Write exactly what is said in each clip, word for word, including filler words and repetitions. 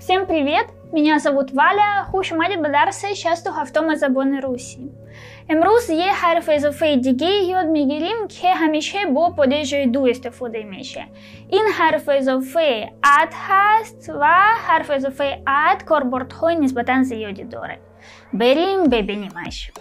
Всем привет! Меня зовут Валя, خوش اومدید به درس شصت و هفتم زبان روسی. امروز یه حرف اضافه دیگه یاد میگیریم که همیشه با پادیش دو استفاده میشه. این حرف اضافه اد هست و حرف اضافه اد کاربردهای نسبتاً زیادی داره. بریم ببینیمش.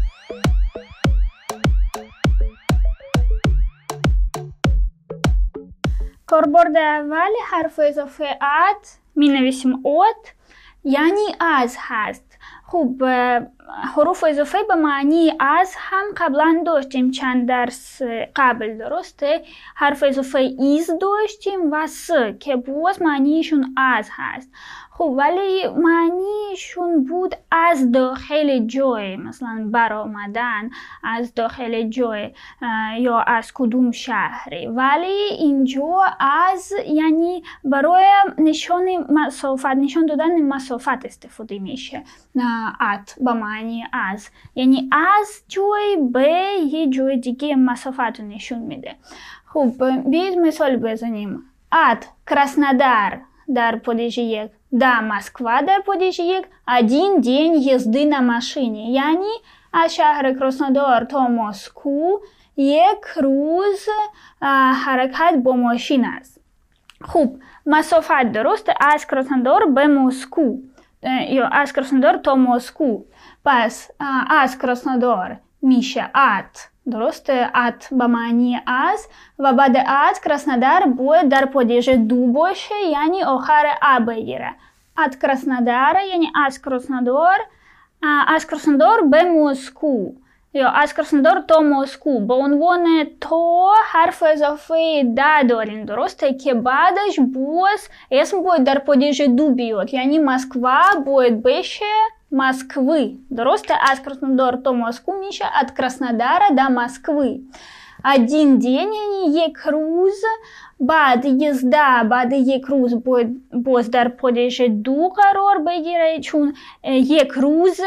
کاربرد اول حرف اضافه اد می نویسیم اد یعنی از هست. خب حروف اضافه به معنی از هم قبلا داشتیم چند درس قبل، درسته؟ حرف اضافه ایز داشتیم و س که باز معنیشون از هست. خب ولی معنیشون بود از داخل جای، مثلا برآمدن از داخل جای یا از کدوم شهری، ولی اینجا از یعنی برای نشان مسافت، نشان دادن مسافت استفاده میشه. ات به معنی از یعنی از جای به یه جای دیگه مسافت رو نشون میده. خب بیاید مثال بزنیم. ات Краснодар در پادیش یک، до Москва در پادیش یک، один день езды на машине یعنی از شهر کراسنودار تا مسکو یک روز حرکت با ماشین است. خوب مسافت درسته از کراسنودار به مسکو یا از کراسنودار تا مسکو، پس از کراسنودار میشه ات، درسته؟ ات به معنی از و بعد ات کراسنودار باید در پادیش دو باشه یعنی آخر ا بگیره. ات کراسنودار یعنی از کراسنودار، از کراسنودار به مسکو یا از کراسنودار تا مسکو. به عنوان تا حرف اضافه دا داریم، درسته؟ که بعدش باز اسم باید در پادیش دو بیاد یعنی مسکوا باید بشه Москвы, درسته؟ از کراسنودار تا مسکو میشه от Краснодара до Москвы. Один день یعنی یک روز، بعد یزده بعد یک روز باید باز در پادیش دو قرار بگیره چون یک روز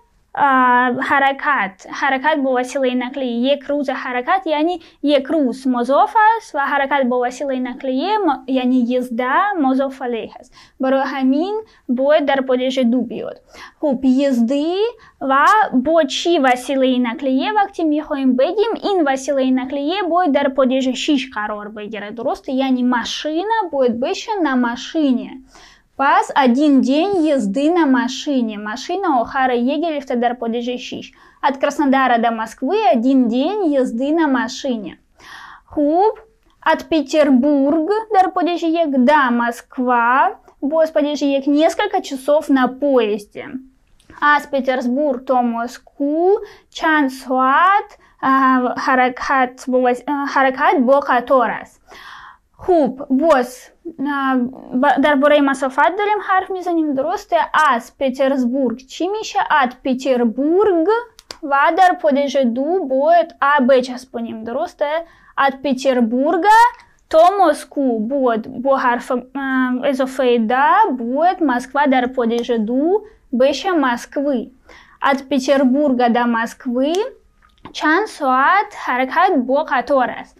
حرکت حرکت با وسیله نقلیه. یک روز حرکت یعنی یک روز مضاف است و حرکت با وسیله نقلیه یعنی یزده مضاف علیه است. برای همین باید در پادیش دو بیاد. خب یزدی و با چی وسیله نقلیه وقتی میخوایم بگیم این وسیله نقلیه باید در پادیش شش قرار بگیره، درسته؟ یعنی ماشина باید بشه на машине. پس один день езды на машине. Машина آخر یه گرفته در پادیش شش. От Краснодара до Москвы один день езды на машине. خوب от Петербург در پادیش یک до Москва. باز پادیش یک несколько часов на поезде. از پترزبورگ تا مسکو چند ساعت حرکت با حرکت با قطار است. خوب باز درباره مسافت داریم حرف میزنیم، درسته؟ از پترزبورگ چی میشه؟ ات پتربورگ و در پادیش دو باید ا بچسبونیم، درسته؟ ات پتربورگ تا مسکو باید با حرف اضافه دا باید مسکوا در پادیش دو بشه مسکوی. ات پتربورگ دا مسکوی چند ساعت حرکت با قطار است.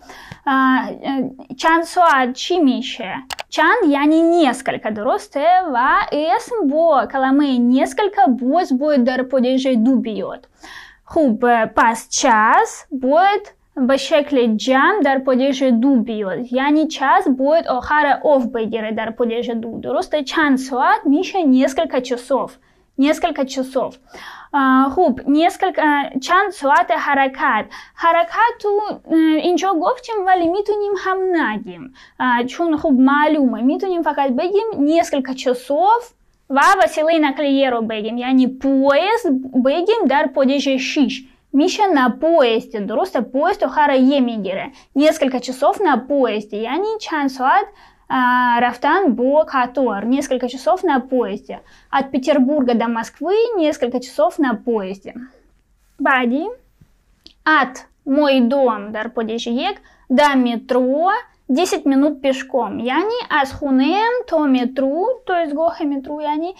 چند ساعت چی میشه؟ چند یعنی несколько، درسته؟ و اسم با کلمه несколько باز باید در پادیش دو بیاد. خوب پس چاس باید به شکل جمع در پادیش دو بیاد یعنی چاس باید آخر اوف بگیره در پادیش دو، درسته؟ چند ساعت میشه несколько часов. несколько часов. خوب несколько چند ساعت حرکت. حرکت رو اینجا گفتیم ولی میتونیم هم نگیم چون خوب معلومه. میتونیم فقط بگیم несколько часов و وسیله نقلیه رو بگیم یعنی پویزد بگیم در پادیش شش میشه на поезде، درسته؟ پویزد آخر یه میگیره. несколько часов на поезде یعنی چند ساعت رفتن با قطار. несколько часов на поезде. От Петербурга до Москвы несколько часов на поезде. بعدی от мой дом در پادیش یک до метро десять минут пешком یعنی از خونه‌ام تا مترو، تو ایستگاه مترو یعنی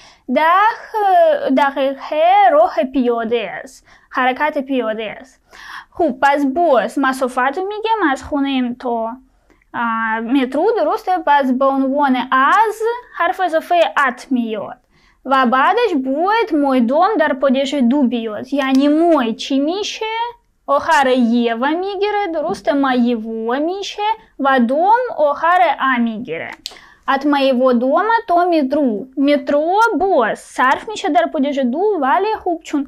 ده دقیقه راه پیاده است، حرکت پیاده است. خوب پس باز مسافت رو میگم از خونه‌ام تا метро درسته پس به عنوان از حرف اضافه ات میاد و بعدش باید مای دوم در پادیش دو بیاد. یعنی مای چی میشه؟ آخر یه و میگیره، درسته؟ مای و میشه و دوم آخر ا میگیره. ات مای و دوم تا مترو. مترو باز صرف میشه در پادیش دو، ولی خوب چون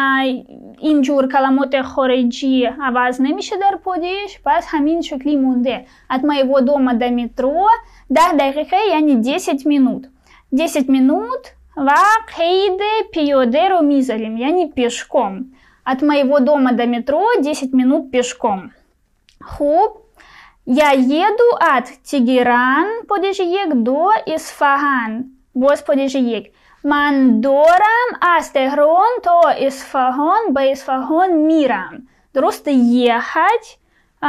اینجور کلمات خارجی عوض نمیشه در پادیش، پس همین شکلی مونده. ات مای و دوم در مترو ده دقیقه یعنی دесять минут. دесять минут و قید پیاده رو میذاریم یعنی پیشکم. От моего дома до метро десять минут пешком. خوب. Я еду от Тегеран падеж یک до Исфаган. باز падеж یک. من دارم از تهران تا اصفهان به اصفهان میرم. درسته ехать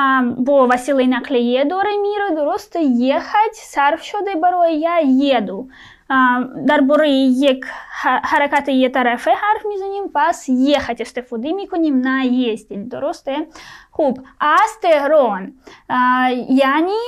با وسیله نقلیه داره میره. درسته ехать صرف شده برای я еду. درباره یک حرکت یه طرفه حرف میزنیم، پس ехать استفاده میکنیم نه їздить. درسته؟ خوب. از تهران یعنی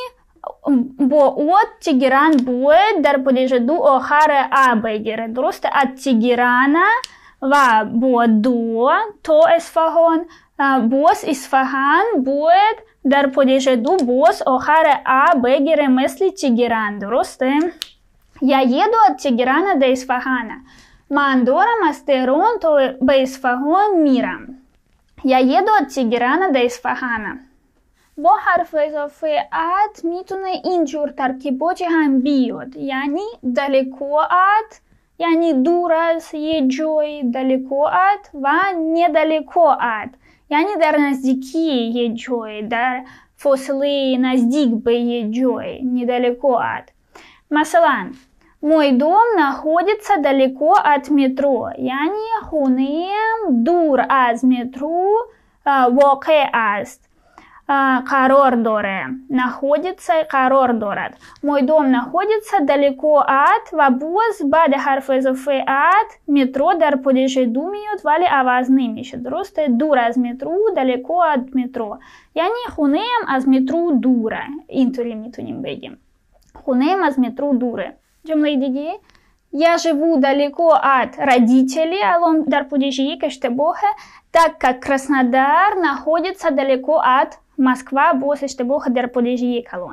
با от تگران باید در پادیش دو آخر ا بگیره. درسته؟ از تگرانا و با دو تا اصفهان، باز اصفهان باید در پادیش دو باز آخر ا بگیره مثل تگران. درسته؟ Я еду от Тегерана до Исфагана. من دارم از تهران تا به اصفهان میرم. Я еду от Тегерана до Исфагана. با حرف اضافه ات میتونه اینجور ترکیباتی هم بیاد. یعنی далеко от یعنی دور از یه جای، далеко от و недалеко от یعنی در نزدیکی یه جای، در فاصله نزدیک به یه جای، недалеко от. مثلا мой дом находится далеко от метро. یعنی خونه‌ام دور از مترو واقع است، قرار داره. находится قرار دارد. мой дом находится далеко от و باز بعد حرف اضافه at مترو در پادیش دو میاد ولی عوض نمیشه. درسته؟ دور از مترو далеко от метро یعنی خونه‌ام از مترو دوره. اینطوری میتونیم بگیم. خونه‌ام از مترو دوره. جمله دیگه. Я живу далеко от родителей. الان در پادیش یک اشتباهه. Так как Краснодар находится далеко от Москва. باز اشتباه در پادیش یک الان.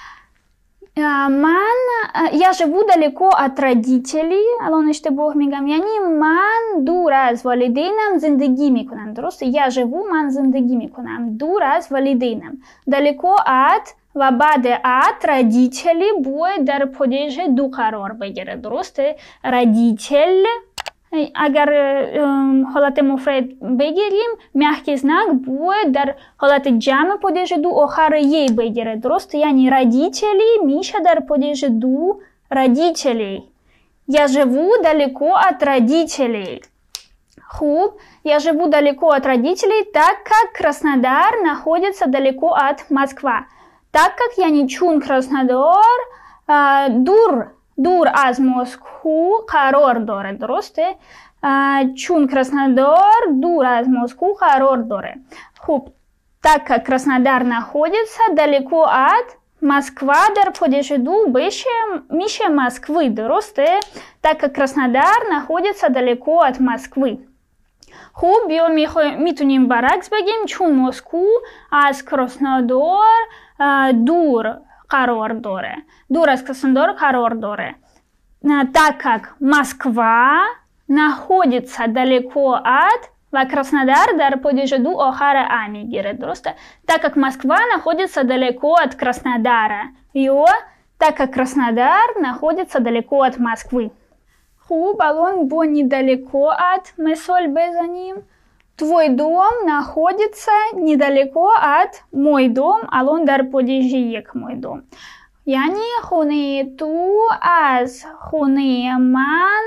من я живу далеко от родителей. الان اشتباه میگم. یعنی من دور از والدینم زندگی میکنم. درسته؟ я живу من زندگی میکنم دور از والدینم. далеко от و بعد от родители باید در پادیش دو قرار بگیره. درسته؟ родитель اگر حالت مفرد بگیریم мягкий знак باید در حالت جمع پادیش دو آخر ی بگیره. درسته؟ یعنی родители میشه در پادیش دو родителей. Я живу далеко от родителей. خوب. Я живу далеко от родителей, так как Краснодар находится далеко от Москвы. Так как یعنی چون Краснодар دور دور از مسکو قرار داره. درسته؟ چون Краснодар دور از مسکو قرار داره. خوب. Так как Краснодар находится далеко от Москва در پادیش دو بشه میشه Москвы. درسته؟ Так как Краснодар находится далеко от Москвы. خوب. یا میتونیم برعکس بگیم چون مسکو از Краснодар دور قرار داره. دور از Краснодар قرار داره. Так как Москва находится далеко от و Краснодар در پادیش دو آخر ا میگیره. درسته؟ Так как Москва находится далеко от Краснодара. یا так как Краснодар находится далеко от Москвы. خوب. الان با недалеко от مثال بزنیم. Твой дом находится недалеко от мой дом. الان در پادیش یک мой дом. یعنی خونه تو از خونه من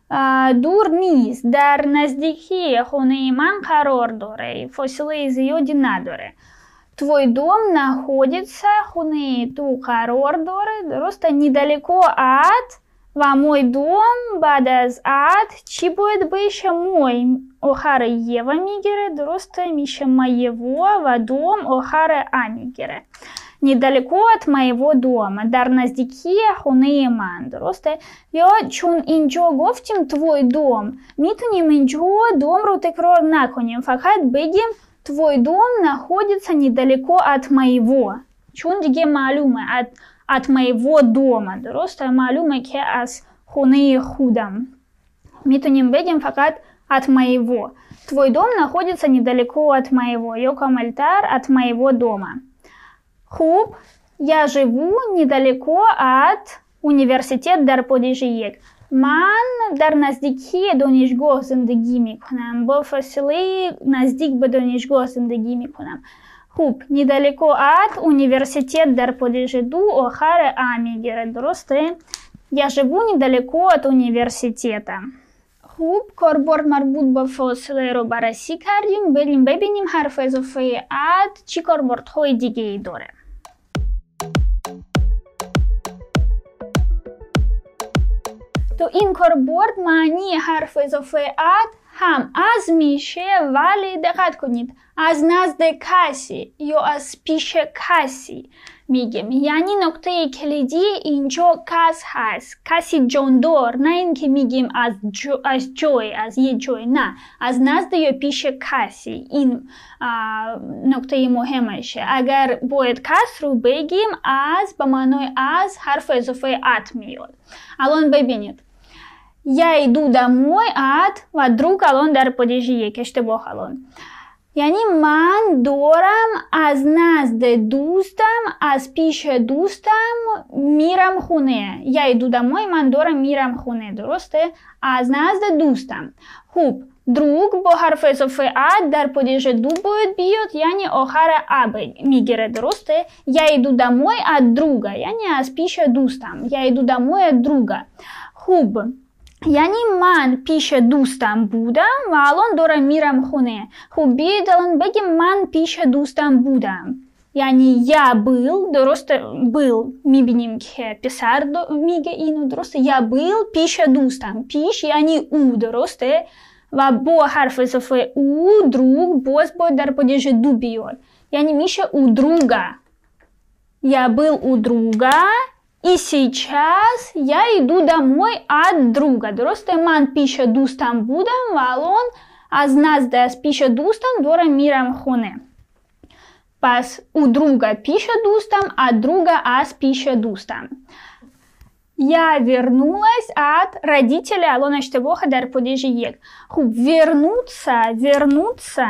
دور نیست. در نزدیکی خونه من قرار داره. فاصله زیادی نداره. Твой дом находится خونه تو قرار داره. درسته؟ недалеко от و мой дом بعد از от چی باید بشه؟ мой آخر یه و میگیره. درسته؟ میشه моего و dom آخر ا میگیره. недалеко от моего дома, дар наздики хуне ман. درسته؟ یا چون اینجا گفتیم твой дом, میتونیم اینجا дом رو تکرار نکنیم، فقط بگیم твой дом находится недалеко от моего. چون دیگه معلومه от, от моего дома. درسته؟ معلومه که از خونه خودم. میتونیم بگیم فقط от моего. Твой дом находится недалеко от моего. Я комментар от моего дома. Хуб, я живу недалеко от университета дар подъезжи یک. من در نزدیکی دانشگاه زندگی میکنم. با فاصله نزدیک به دانشگاه زندگی میکنم. خوب، недалеко от университета дар подъезжи دو آخر آ میگیره. درسته؟ Я живу недалеко от университета. خوب، کاربرد مربوط به فاصله رو بررسی کردیم. بریم ببینیم حرف اضافه at چی کاربردهای دیگه ای داره. تو این کاربرد معنی حرف اضافه at هم از میشه، ولی دقت کنید از نزد کسی یا از پیش کسی میگیم. یعنی نکته کلیدی اینجا کس هست، کسی جاندار، نه اینکه میگیم از جو، از جای، از یه جای، نه، از نزد یا پیش کسی. این نکته مهمشه. اگر باید کس رو بگیم از به معنای از حرف اضافه at میاد. الان ببینید я иду домой от و друг الان در подъезжи یک، اشتباه الان. یعنی من دارم از نزد دوستم، از پیش دوستم میرم خونه. я иду домой من دارم میرم خونه. درسته؟ از نزد دوستم. خوب، друг با حرف اضافه at در подъезжи دو باید بیاد، یعنی آخر a میگیره. درسته؟ я иду домой от друга یعنی از پیش دوستم. я иду домой от друга. خوب، یعنی من پیش دوستم بودم و الان دارم میرم خونه. خب بیاید الان بگیم من پیش دوستم بودم. یعنی я был، درسته؟ был میبینیم که پسر میگه اینو. درسته؟ я был پیش دوستم. پیش یعنی او. درسته؟ و با حرف اضافه او друг باز باید در подъезжи دو بیاد. یعنی میشه у друга. я был у друга и сейчас я иду домой от друга. درسته؟ من پیش دوستم بودم و الان از نزد از پیش دوستم دارم میرم خونه. پس у друга پیش دوستم، от друга از پیش دوستم. Я вернулась от родителей. الان اشتباه در подъезжи یک. خوب، вернуться, вернуться,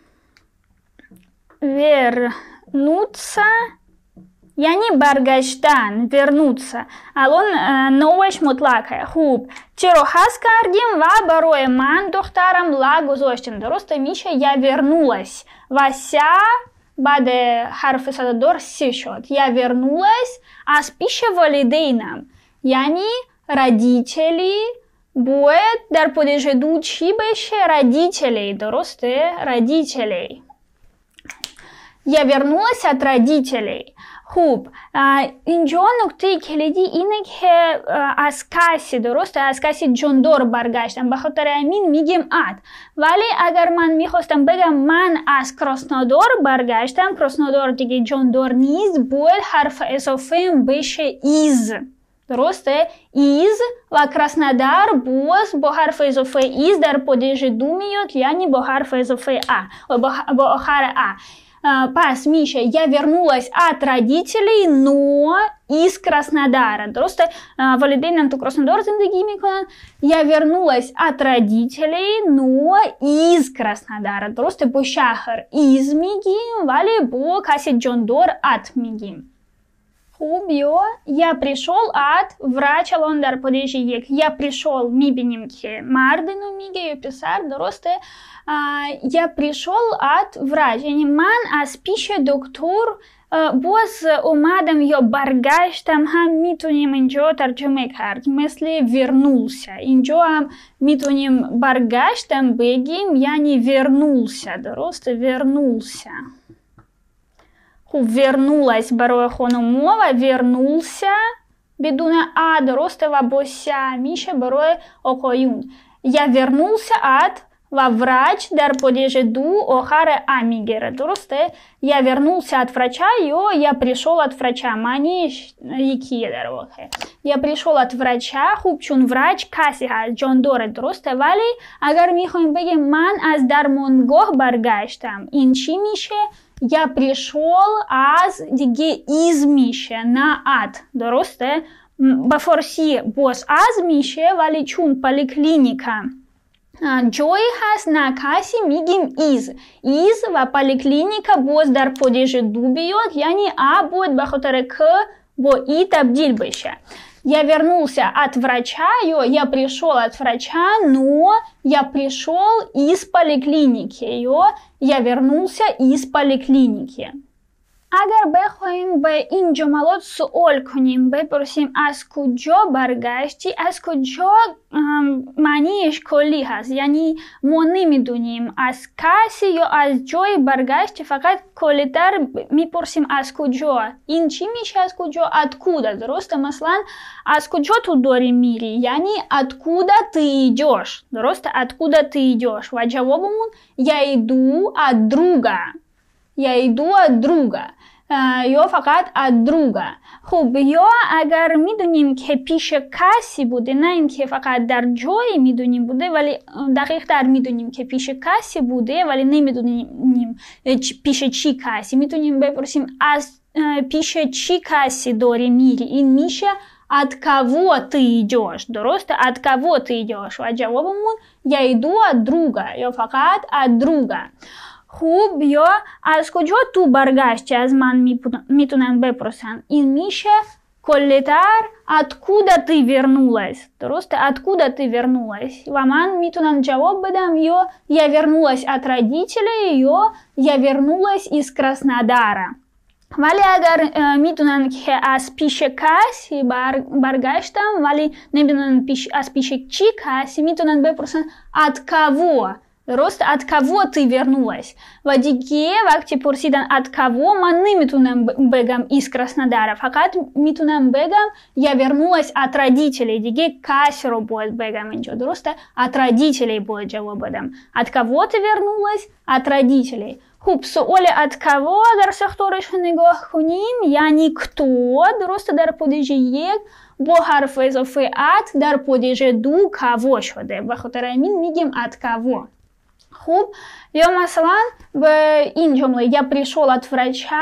вернуться یعنی برگشتن، вернуться. الان نوعش مطلقه. خوب، چی رو حذف کردیم و برای من دخترم لا گذاشتیم. درسته؟ میشه я вернулась و ся بعد حرف صدادار سی شد. я вернулась از پیش والدینم. یعنی родители باید در подъезжи دو چی بشه؟ родители. درسته؟ родители. я вернулась от родителей. خوب، اینجا نکته کلیدی اینه که از کسی، درسته؟ از کسی جاندار برگشتم، به خاطر همین میگیم at. ولی اگر من میخواستم بگم من از کراسنودار برگشتم، کراسنودار دیگه جاندار نیست، باید حرف اضافه بشه is. درسته؟ is و کراسنودار باز با حرف اضافه is در подъезжи دو میاد، یعنی با حرف اضافه a و با آخر a. Пас, Миша, я вернулась от родителей, но из Краснодара. Просто валидейна то Краснодар зиндагӣ мекунанд. Я вернулась от родителей, но из Краснодара. Просто бо шаҳр из мегим, вале бо каси ҷондор от мегим. Хуб, ё, я пришел от врач алон дар подъезжи یک. Я пришел, мебиним ки мардину меге ё писар, درسته؟ Я пришел от врач, یعنی من از پیش دکتر باز اومدم یا برگشتم هم میتونیم اینجا ترجمه کرد مثل вернулся. اینجا هم میتونیم برگشتم بگیم یعنی вернулся. درسته؟ вернулся. خوب، вернулась برای خانم‌ها و вернулся بدون а, درسته؟ و با ся میشه برای آقایون. Я вернулся от ва врач дар падежи ду охаре а мегирад. Дурусте? Я вернулся от врача, ё я пришел от врача. Маниш якие дар воқеъ. Я пришел от врача, хуб чун врач каси ҳаст, ҷон дорад, дурусте? Вале агар мехоҳем бигем ман аз дармонгоҳ баргаштам, ин чӣ мише? Я пришел аз диге из мише, на ад, дурусте? Ба форсӣ боз аз мише, вале чун поликлиника ҷое ҳаст на каси мигим из. Из ва поликлиника боз дар падежи ду биёд, яъне а бояд ба хотари к бо и табдил беша. Я вернулся от врача, ё я пришел от врача, но я пришел из поликлиники, ё я вернулся из поликлиники. Агар бехоҳем ба ин ҷумлот суол кунем, бепурсем аз куҷо баргашти, аз куҷо маънияш куллӣ ҳаст, яъне мо намедонем аз каси ё аз ҷои баргашти, фақат куллитар мепурсем аз куҷо. Ин чӣ меша аз куҷо? Откуда, дурусте? Маслан, аз куҷо ту дори мири, яъне откуда ты идёшь, дурусте? Откуда ты идёшь? Ва ҷавобамон я иду от друга. Я иду от друга. Ё фақат от друга. Хуб, ё агар медонем ки пиши каси буде, на ин ки фақат дар ҷое медонем буде, вале дақиқтар медонем ки пиши каси буде, вале намедонем пиши чӣ каси. Метонем бепурсим аз пиши чӣ каси дори мири. Ин миша от кого ты идёшь, дурусте? От кого ты идёшь? Ва ҷавобамон я иду от друга, ё фақат от друга. Хуб, ё аз куҷо ту баргашти, аз ман метунам бепурсан. Ин миша куллитар откуда ты вернулась, дурусте? Откуда ты вернулась? Ва ман метунам ҷавоб бидам, ё я вернулась от родителей, ё я вернулась из Краснодара. Вале агар э, метунам ки аз пиши каси бар, баргаштам, вале намедонам пиш, аз пиши чӣ каси, метунам бепурсан от кого. Дурусте? От кого ты вернулась? Ва диге вақти пурсидан от кого ман наметунам бегам из Краснодара, фақат метунам бегам я вернулась от родителей. Диге касиро бояд бегам инҷо, дурусте? От родителей бояд ҷавоб бадам. От кого ты вернулась? От родителей. Хуб, суоли от кого агар сахторишро нигоҳ кунем, яъне кто, дурусте? Дар падежи як бо ҳарфи изофаи от дар падежи ду кого шуде. Ба хотари ҳамин мегем от кого. Хуб, ё масалан ба ин ҷумла я пришел от врача,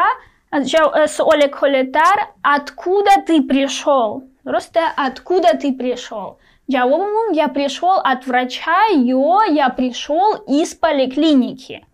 суоли куллитар откуда ты пришел, дурусте? Откуда ты пришел? Ҷавобамон я пришел от врача, ё я пришел из поликлиники.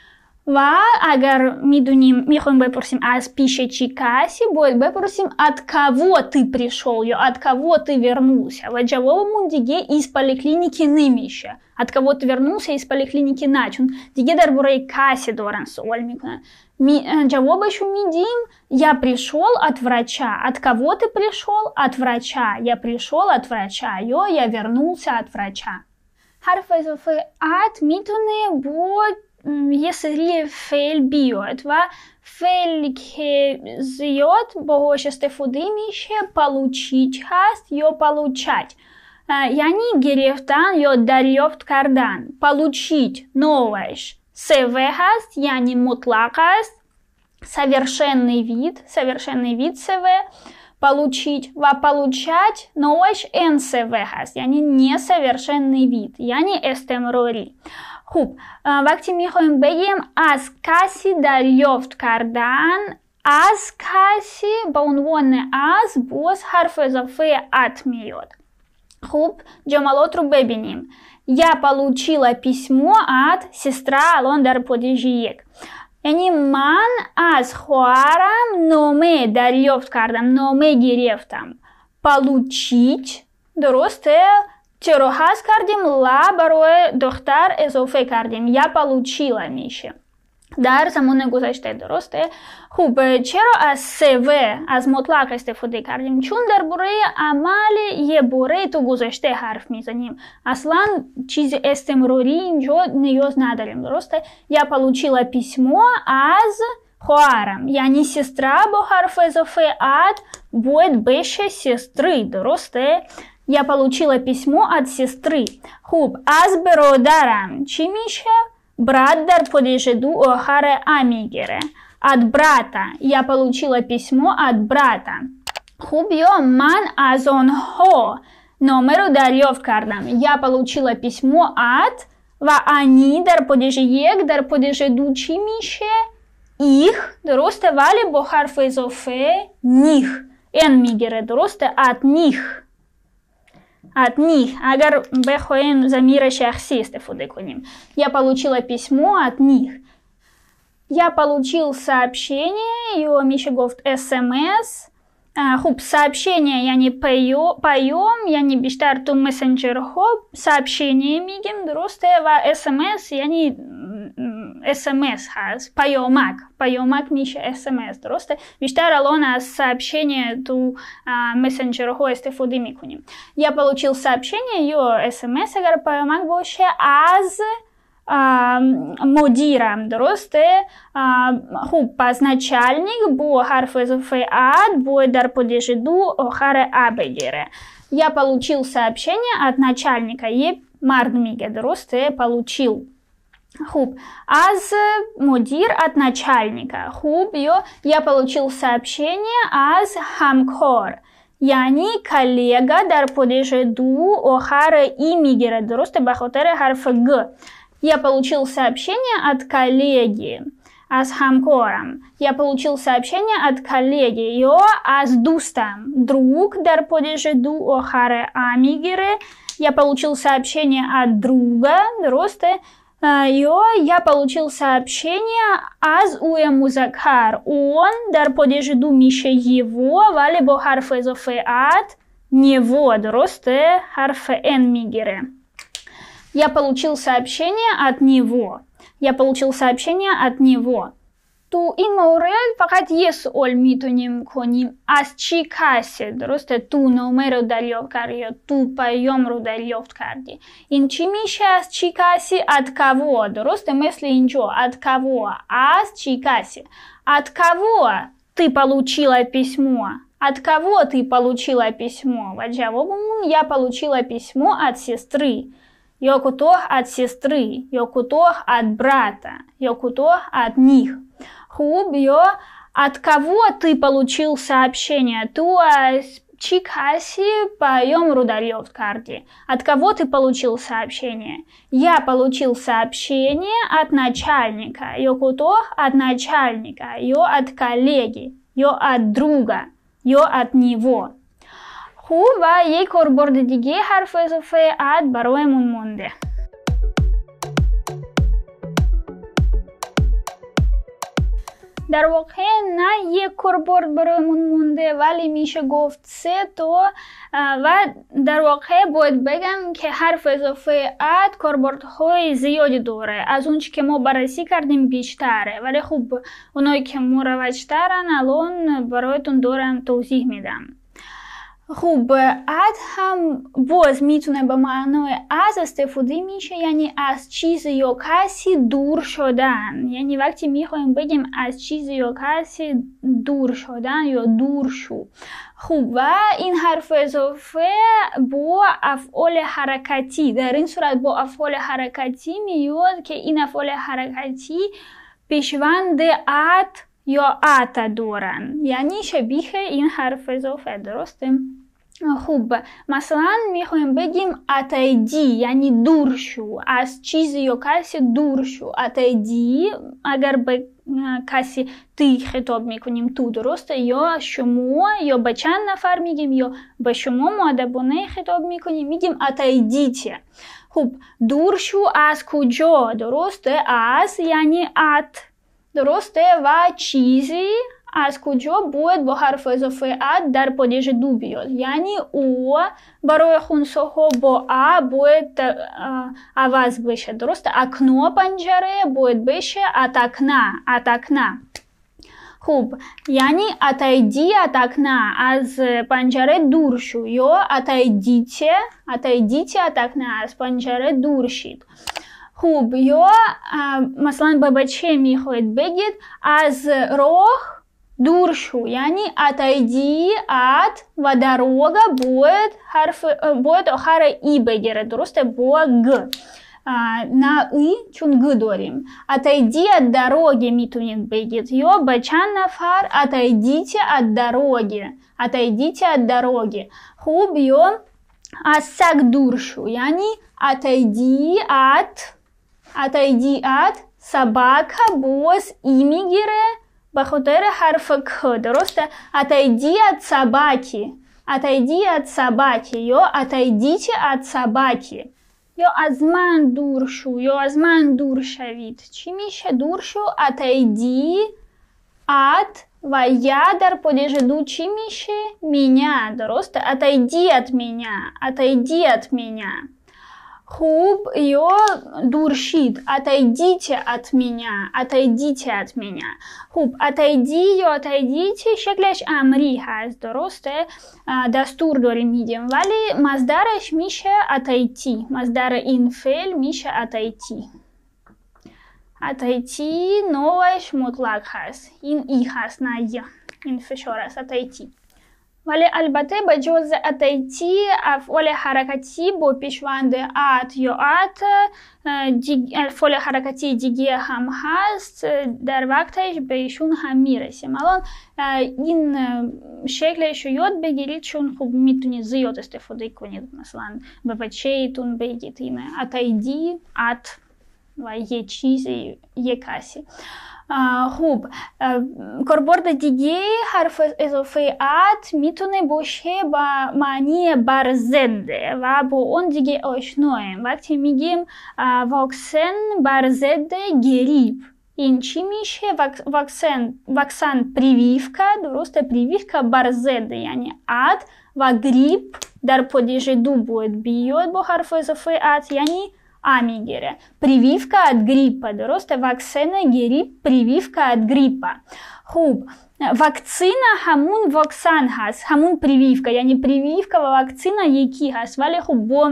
Ва агар медонем мехоҳем бепурсим аз пиши чӣ каси, бояд бепурсим от кого ты пришел, ё от кого ты вернулся. Ва ҷавобамон диге из поликлиники намеша. От кого ты вернулся, из поликлиники на, чун диге дар бораи каси доран суол мекунанд. Ҷавобашро медиҳем я пришел от врача. От кого ты пришел? От врача. Я пришел от врача, ё я вернулся от врача. ҳарфи изофаи от метоне бо یه سری فعل بیاد و فعلی که زیاد باهاش استفاده میشه получить هست یا получать. یعنی گرفتن یا دریافت کردن. получить новое سв هست یعنی مطلق است. совершенный вид, совершенный вид св получить و получать новое нсв هست یعنی несовершенный вид, یعنی استمراری. خوب، وقتی میخوایم بگیم از کسی دریافت کردن، از کسی به عنوان از باز حرف اضافه ات میاد. خوب، جملات رو ببینیم. Я получила письмо от сестра الان در падежи یک. یعنی من از خواهرم نامه دریافت کردم، نامه گرفتم. получить درسته؟ چرا هست کردیم؟ لا برای دختر اضافه کردیم. یا получила میشه در زمان گذشته، درسته؟ خوب، چرا از سو از مطلق استفاده کردیم؟ چون در برای عمل یه باره تو گذشته حرف میزنیم. اصلا چیز استمراری اینجا نیاز نداریم، درسته؟ یا получила письмо از خواهرم، یعنی сестра با حرف اضافه اد باید بشه сестры، درسته؟ Я получила письмо от сестры. Хуб, аз برادرم چی میشه؟ Брат дар подежду охаре амигере. От брата. Я получила письмо от брата. Хуб, ё, ман аз онҳо номеро дарёфт кардам. Я получила письмо от ва они дар падежи як, дар падежи ду чӣ мише? Их, дурусте, вале бо ҳарфи изофе них. Н мегире, дурусте, от них. От них. Агар бехоем замира шахси истифода коним. Я получила письмо от них. Я получил сообщение, ё мише гофт смс. Хуб, сообщение яни паём, яни биштар ту мессенджерҳо сообщение мигем, дурусте, ва смс яни смс ҳаст, паёмак, паёмак миша смс, дурусте. Биштар алон аз сообщение ту мессенджерҳо истифода мекунем. Я получил сообщение, ё смс, агар паёмак боше, аз мудирам, дурусте. Хуб, пас начальник бо ҳарфи изофаи ад бояд дар падежи ду охари а бигире. Я получил сообщение от начальника. Е мард миге, дурусте, получил. Хуб, аз мудир от начальника. Хуб, ё, я получил сообщение аз ҳамкор. яъни коллега дар падежи ду охари и мигире, дурусте, ба хотири ҳарфи г. Я получил сообщение от коллеги, аз ҳамкорам. Я получил сообщение от коллеги, ё аз дӯстам. Друг дар падежи ду охари а мегире. Я получил сообщение от друга, дурусте. Ё, я получил сообщение аз уе музаккар. Он дар падежи ду мише его, вале бо ҳарфи изофаи ад него, дурусте, ҳарфи н мегире. Я получил сообщение от него. Я получил сообщение от него. Ту ин моред фақат е суол метоним коним. Аз чӣ касе, дурусте, ту номеро дарёфт кардӣ ё ту паёмро дарёфт кардӣ. Ин чӣ мише аз чӣ каси? От кого, дурусте, мисли инҷо. От кого? Аз чӣ каси? От кого ты получила письмо? От кого ты получила письмо? Ва ҷавобумон я получила письмо от сестры. Ё кутоҳ от сестры, ё кутоҳ от брата, ё кутоҳ от них. Хуб, ё, от кого ты получил сообщение? Ту аз чӣ каси паёмро дарёфт кардӣ? От кого ты получил сообщение? Я получил сообщение от начальника, ё кутоҳ от начальника, ё от коллеги, ё от друга, ё от него. хуб, ва як корборди диге ҳарфи изофаи ад бароямон монде. дар воқеъ на як корборд бароямон монде, вале меша гуфт се то. ва дар воқеъ бояд бигам ки ҳарфи изофаи ад корбордҳои зиёде дорад. аз он чи ки мо баррасӣ кардем бештаре, вале хуб, оное ки муравваҷтаран алон бароятон дорам тавзиҳ медам. хуб, ад ҳам боз метавонад ба маънои аз истифода меша, яъне аз чизе ё каси дур шудан. яъне вақте мехоҳем бигем аз чизе ё каси дур шудан ё дур шу. хуб, ва ин ҳарфи изофа бо афъоли ҳаракатӣ. дар ин сурат бо афъоли ҳаракатӣ меёд ки ин афъоли ҳаракатӣ пешванди ад ё ата доранд, яъне шабиҳи ин ҳарфи изофа, дурусте? хуб, масалан мехоҳем бигем атайди, яъне дур шу, аз чизе ё каси дур шу. атайди, агар ба каси ты хитоб мекунем, ту, дурусте? ё шумо, ё ба чанд нафар мегем, ё ба шумо муаддабона хитоб мекунем, мегем атайдите. хуб, дур шу аз куҷо, дурусте? аз яъне ат, дурусте? ва чизи аз куҷо бояд бо ҳарфи изофаи ад дар падежи ду биёд. яъне ӯ барои хунсаҳо бо а бояд аваз беша, дурусте? акно панҷаре бояд беша атакна, атакна. хуб, яъне атайди атакна, аз панҷаре дур шу, ё атайдите, атайдите атакна, аз панҷаре дур шид. хуб, ё масалан ба баче мехоҳед бигед аз роҳ дур шу, яни отойди от, ва дорога будет харф, будет охара и бегере, درسته бо г. На и чун г дорим. Отойди от дороги митунит бегет. Йо бачан нафар, отойдите от дороги. Отойдите от дороги. Хуб йо асак дуршу, яни отойди от, отойди от, собака бос имигере, бахотере харфа к, درسته отойди от собаки, отойди от собаки, йо отойдите от собаки. یا از من دور شو یا از من دور شوید. چی میشه دور شو؟ отойди от و я در падеже ду چی میشه؟ меня. درسته؟ отойди от меня. отойди от меня. خوب یا دور شید. отойдите от меня. отойдите от меня. خوب отойди یا отойдите شکلش امری هست. درسته؟ دستور داریم میدیم ولی مصدرش میشه отойти. مصدر این فعل میشه отойти. отойти نوعش مطلق هست. این ای هست نه ی. این فشار است отойти. ولی البته با جز отойти افعال حرکتی با پیشوند ات یا ات افعال حرکتی دیگه هم هست در وقتش بهشون هم میرسیم. الان این شکلش رو یاد بگیرید چون خب میتونید زیاد استفاده کنید. مثلا به بچه‌تون بگید این отойди от و یه چیزی یه کسی. خوب کاربرد دیگه حرف اضافه ات میتونه باشه با معنی برزنده و با اون دیگه آشنایم. وقتی میگیم واکسن برزنده گریپ این چی میشه؟ واکسن واکسن прививка درسته прививка برزنده یعنی ات و گریپ در падеже ду будет بیاد با حرف اضافه ات یعنی а میگیره. прививка от гриппа درسته واکسن گریپ прививка от гриппа. خوب واکسینا همون واکسن هست همون прививка یعنی прививка و واکسینا یکی هست ولی خب با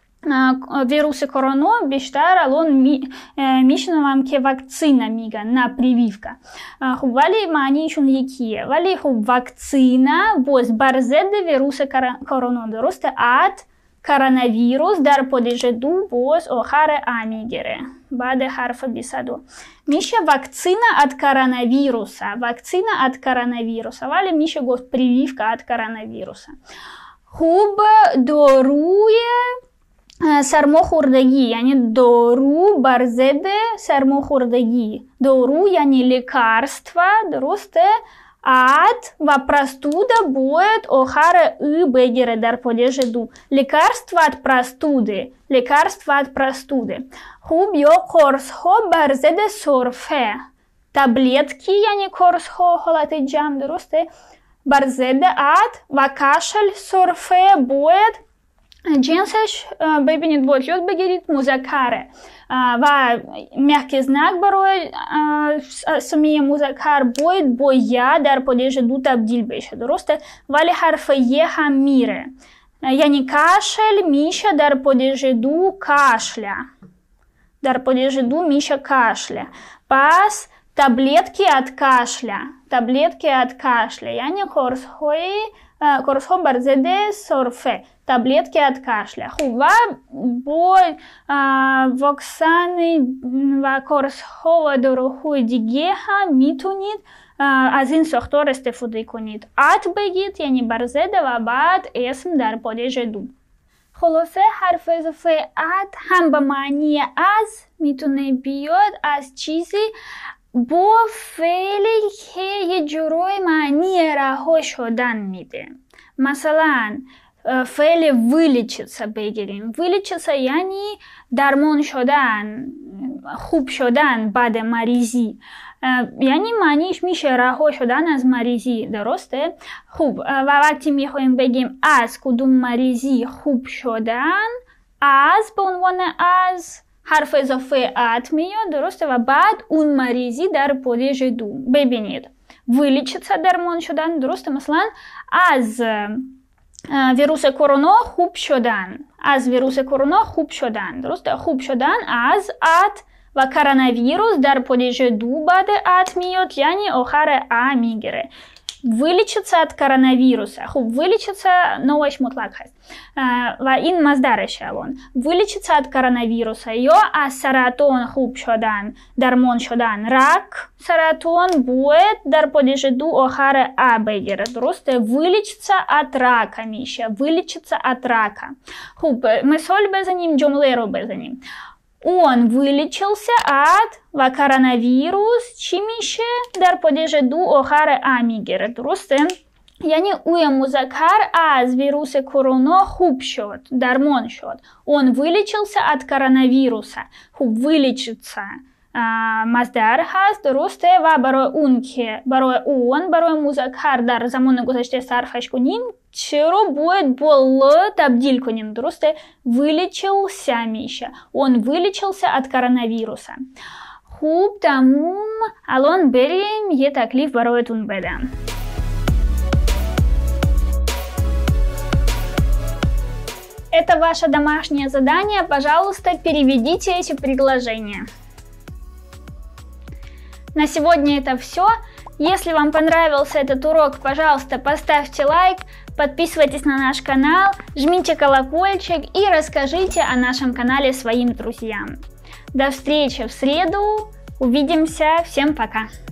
ویروس کرونا بیشتر الان می میشنوم که واکسینا میگن نه прививка. خب ولی معنیشون یکیه ولی خب واکسینا باز بر ضد ویروس کرونا درسته ات коронавирус در падеже ду باز آخر ا میگیره بعد حرف بیست و دو میشه واکسینا от коронавируса واکسینا от коронавируса ولی میشه گفت прививка от коронавируса. خوب داروی سرماخوردگی یعنی دارو بر ضد سرماخوردگی. دارو یعنی лекарство درسته от و простуда будет آخر ы بگیره در падеже ду. лекарство от простуды. лекарство от простуды. خوب یا قرص ها بر ضد سرفه. таблетки یعنی قرص ها حالت جمع درسته بر ضد от و کاشل سرفه будет جنسش ببینید باید یاد بگیرید مذکره و мягкий знак برای اسمی مذکر باید با یا در падеже ду تبدیل بشه درسته ولی حرف ی هم میره یعنی کاشل میشه در падеже ду کاشля در падеже ду میشه کاشля پس таблетки от кашля таблетки от кашля یعنی قرص های قرص ها بر ضد سرفه таблетки от кашля. خوب و با واکسن و قرص ها و داروهای دیگه هم میتونید از این ساختار استفاده کنید. ات بگید یعنی بر ضد و بعد اسم در падеже ду. خلاصه حرف اضافه ات هم به معنی از میتونه بیاد از چیزی با فعلی که یه جورای معنی رها شدن میده. مثلا فعل вылечиться بگیریم. вылечиться یعنی درمان شدن خوب شدن بعد مریضی یعنی معنیش میشه رها شدن از مریضی درسته؟ خوب و وقتی میخوایم بگیم از کدوم مریضی خوب شدن از به عنوان از حرف اضافه ات میاد درسته و بعد اون مریضی در падеже ду. ببینید вылечиться درمان شدن درسته مثلا از ویروس کرونا خوب شدن از ویروس کرونا خوب شدن درسته خوب شدن از ات ва коронавирус дар подежеду баде ат миёд, яъни охаре а мегире. Вылечиться от коронавируса. Хуб, вылечиться новош мутлак хаст. Ва ин маздараш алон. Вылечиться от коронавируса. Ё аз саратон хуб шодан, дармон шодан. Рак саратон будет дар подежеду охаре а бегире. Дурусте? Вылечиться от рака, Миша. Вылечиться от рака. Хуб, мы соль безаним, джомлеру безаним. Он вылечился от ва коронавирус чимише дар подежеду охаре а мегире. Дурусте? Яъни уя музаккар аз вируси корона хуб шуд, дармон шуд. Он вылечился от коронавируса. Хуб, вылечиться маздар ҳаст, дурусте? Ва барои он ки барои он барои музаккар дар замони гузашта сарфаш куним, чиро бояд бо л табдил куним, дурусте? Вылечился Миша. Он вылечился от коронавируса. Хуб, тамум, алон берем е таклиф бароятун bedam. Это ваше домашнее задание. Пожалуйста, переведите эти предложения. На сегодня это все. Если вам понравился этот урок, пожалуйста, поставьте лайк, подписывайтесь на наш канал, жмите колокольчик и расскажите о нашем канале своим друзьям. До встречи в среду. Увидимся. Всем пока.